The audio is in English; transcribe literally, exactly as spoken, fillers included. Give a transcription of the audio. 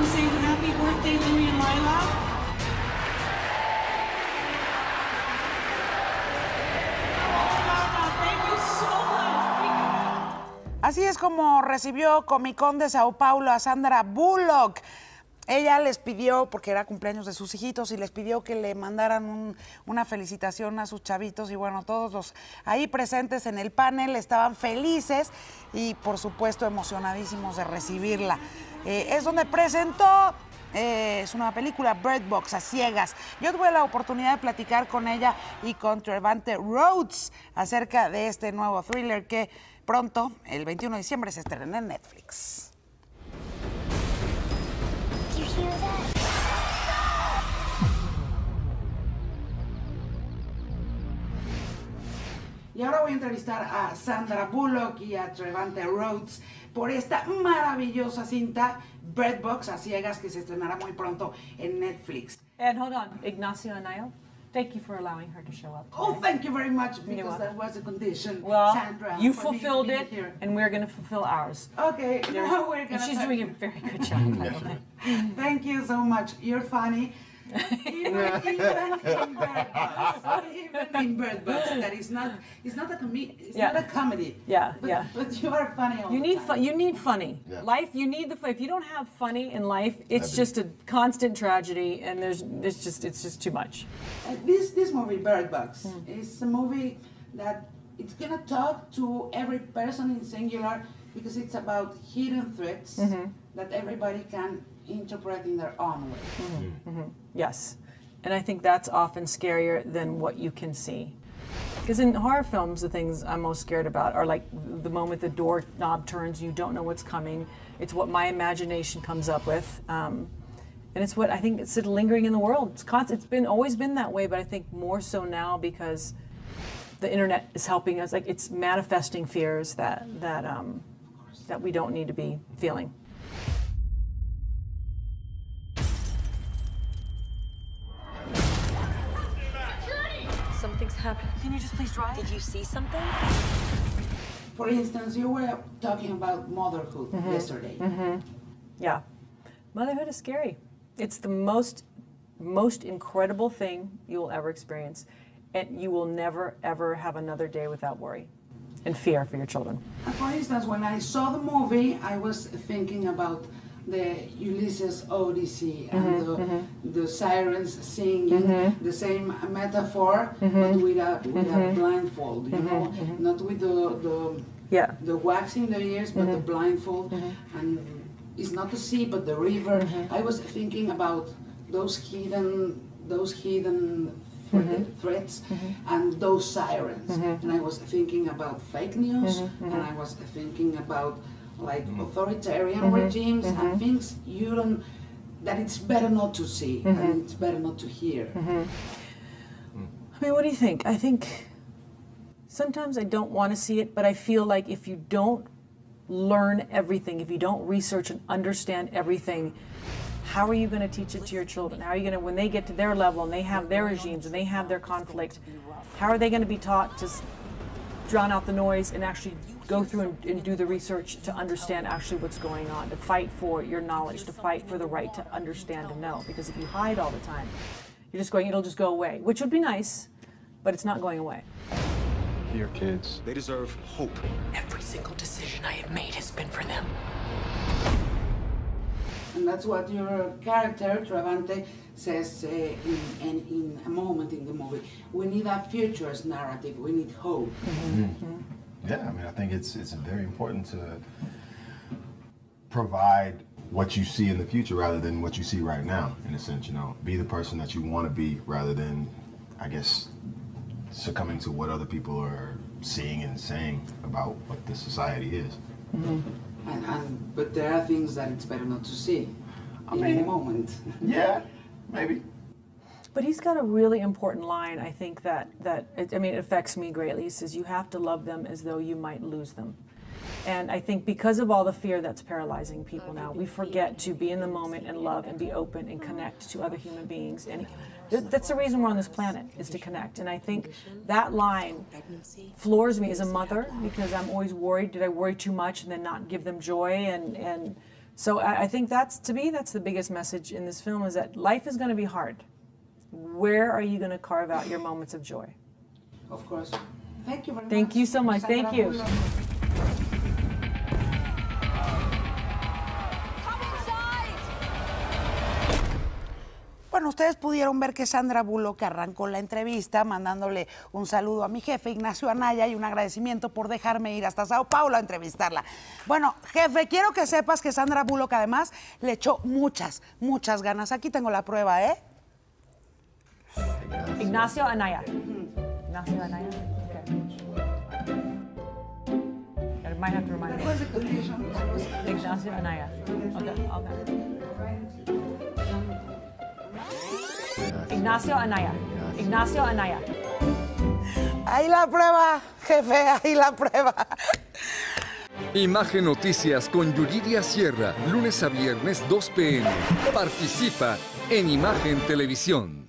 to say happy birthday, Louie and Lila? Así es como recibió Comic Con de Sao Paulo a Sandra Bullock. Ella les pidió, porque era cumpleaños de sus hijitos, y les pidió que le mandaran un, una felicitación a sus chavitos. Y bueno, todos los ahí presentes en el panel estaban felices y, por supuesto, emocionadísimos de recibirla. Eh, es donde presentó, eh, es una película, Bird Box, a ciegas. Yo tuve la oportunidad de platicar con ella y con Trevante Rhodes acerca de este nuevo thriller que pronto, el veintiuno de diciembre, se estrena en Netflix. Y ahora voy a entrevistar a Sandra Bullock y a Trevante Rhodes por esta maravillosa cinta Bird Box, a ciegas, que se estrenará muy pronto en Netflix. And hold on, Ignacio Anaya, thank you for allowing her to show up today. Oh, thank you very much, because that was a condition, well, Sandra. You fulfilled it, here. And we're going to fulfill ours. Okay, There's, now we're going to... She's doing a very good job, by the way. Thank you so much. You're funny. even, even in Bird Box, even in Bird Box, that is not, it's not a comedy. It's yeah. not a comedy. Yeah, but, yeah. But you are funny all you the need time. fun. You need funny. Yeah. Life. You need the. If you don't have funny in life, it's That'd just a constant tragedy, and there's, it's just, it's just too much. Uh, this this movie, Bird Box, Mm. is a movie that it's gonna talk to every person in singular, because it's about hidden threats Mm-hmm. that everybody can interpret in their own way. Mm-hmm. Mm-hmm. Yes. And I think that's often scarier than what you can see. Because in horror films, the things I'm most scared about are like the moment the door knob turns, you don't know what's coming. It's what my imagination comes up with. Um, and it's what I think it's lingering in the world. It's, constant, it's been always been that way, but I think more so now because the internet is helping us. Like, it's manifesting fears that, that, um, that we don't need to be feeling. Something's happened. Can you just please drive? Did you see something? For instance, you were talking about motherhood Mm-hmm. yesterday. Mm-hmm. Yeah. Motherhood is scary. It's the most, most incredible thing you will ever experience. And you will never, ever have another day without worry and fear for your children. And for instance, when I saw the movie, I was thinking about the Ulysses Odyssey and Mm-hmm, the, mm-hmm. the sirens singing, Mm-hmm. the same metaphor, Mm-hmm. but with a, with a Mm-hmm. blindfold, you Mm-hmm, know, mm-hmm. not with the, the, Yeah. the wax in the ears, but the Mhm. blindfold, Mhm. and it's not the sea, but the river. Mhm. I was thinking about those hidden, those hidden thre- Mhm. threats Mhm. and those sirens. Mhm. And I was thinking about fake news, Mhm, mhm. and I was thinking about like authoritarian Mhm, regimes mhm. and things you don't, that it's better not to see Mhm. and it's better not to hear. Mhm. I mean, what do you think? I think sometimes I don't want to see it, but I feel like if you don't learn everything, if you don't research and understand everything, how are you going to teach it to your children? How are you going to, when they get to their level and they have their regimes and they have their conflict, how are they going to be taught to s- drown out the noise and actually go through and, and do the research to understand actually what's going on, to fight for your knowledge, to fight for the right to understand and know? Because if you hide all the time, you're just going, it'll just go away, which would be nice, but it's not going away. Your kids, they deserve hope. Every single decision I have made has been for them. And that's what your character, Trevante, says uh, in, in, in a moment in the movie. We need a futurist narrative. We need hope. Mm-hmm. Yeah, I mean, I think it's it's very important to provide what you see in the future rather than what you see right now, in a sense, you know. Be the person that you want to be rather than, I guess, succumbing to what other people are seeing and saying about what the society is. Mm-hmm. And, and but there are things that it's better not to see I in mean, any moment. Yeah, maybe. But he's got a really important line, I think, that, that it, I mean, it affects me greatly. He says, you have to love them as though you might lose them. And I think because of all the fear that's paralyzing people now, we forget to be in the moment and love and be open and connect to other human beings. And th that's the reason we're on this planet, is to connect. And I think that line floors me as a mother, because I'm always worried, did I worry too much and then not give them joy and, and So I, I think that's, to me, that's the biggest message in this film, is that life is going to be hard. Where are you going to carve out your moments of joy? Of course. Thank you very Thank much. you so much. Sandra Thank you. Bullock. Bueno, ustedes pudieron ver que Sandra Bullock arrancó la entrevista mandándole un saludo a mi jefe Ignacio Anaya y un agradecimiento por dejarme ir hasta Sao Paulo a entrevistarla. Bueno, jefe, quiero que sepas que Sandra Bullock además le echó muchas, muchas ganas. Aquí tengo la prueba, ¿eh? Ignacio Anaya. Ignacio Anaya. I might have to remind you. Ignacio Anaya. Okay, okay. Ignacio Anaya. Ignacio Anaya. Ahí la prueba, jefe, ahí la prueba. Imagen Noticias con Yuridia Sierra, lunes a viernes dos p m Participa en Imagen Televisión.